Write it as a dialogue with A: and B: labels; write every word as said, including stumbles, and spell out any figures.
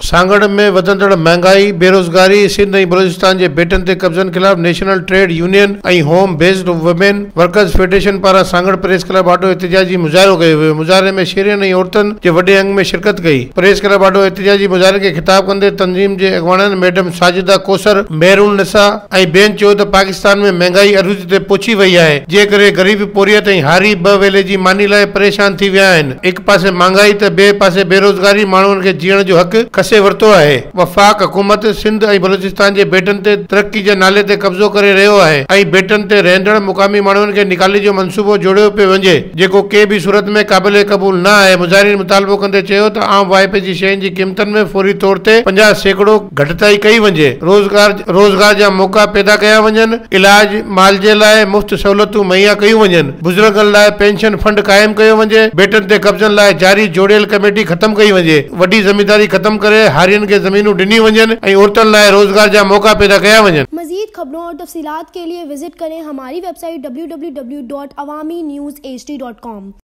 A: सांगड़ में वधंदड़ महंगाई, बेरोजगारी, सिंध ऐं बलोचिस्तान के बेटन ते कब्जन खिलाफ नेशनल ट्रेड यूनियन ऐं home based women workers federation पारां सांगड़ प्रेस क्लब आडो एहतजाजी मुजाहिरो कयो वियो। मुजाहिरे में शेरियन ऐं औरतन जे वॾे अंग में शिरकत कई। प्रेस क्लब आडो एहतजाजी मुजाहिरे खे खिताब कंदे तंजीम के अॻवाननि मैडम साजिदा कोसर, मेहरून निसा ऐं ॿियनि चयो त पाकिस्तान में महंगाई अरूज ते पहुची वई आहे, जे करे गरीब पोरियत ऐं हारी ॿ वेले जी मानी लाइ परेशान थी विया आहिनि। हिक पासे महंगाई त ॿिए पासे बेरोजगारी माण्हुनि खे जीअण जो हक़ खसे वरितो आहे। वफ़ाक हुकूमत सिंध ऐं बलोचिस्तान जे बेटनि ते तरक्की जे नाले ते कब्ज़ो करे रहियो आहे ऐं बेटनि ते रहंदड़ मुक़ामी माण्हुनि खे निकाली जो मंसूबो जोड़ियो पियो वञे, जेको के भी सूरत में क़ाबिल क़बूल न आहे। मुज़ाहिरीन मुतालबो कंदे चयो त आम वाइपे जी शयुनि जी क़ीमतनि में फौरी तौर ते पंजाह सैकड़ो घटिताई कई वञे, रोज़गार रोज़गार जा मौक़ा पैदा कया वञनि, इलाज मालजे लाइ मुफ़्त सहूलियतूं मुहैया कयूं वञनि, बुज़ुर्गनि लाइ पेंशन फंड क़ाइमु कयो वञे, बेटनि ते कब्ज़नि लाइ जारी जोड़ियल कमेटी ख़त्म कई वञे, वॾी ज़मींदारी ख़त्म करे हारियुनि खे ज़मीनूं ॾिनी वञनि ऐं औरतुनि लाइ रोज़गार जा मौक़ा पैदा कया वञनि।
B: मज़ीद खबरों और तफसीलात के लिए विजिट करें हमारी website W W W dot Awami news H D dot com.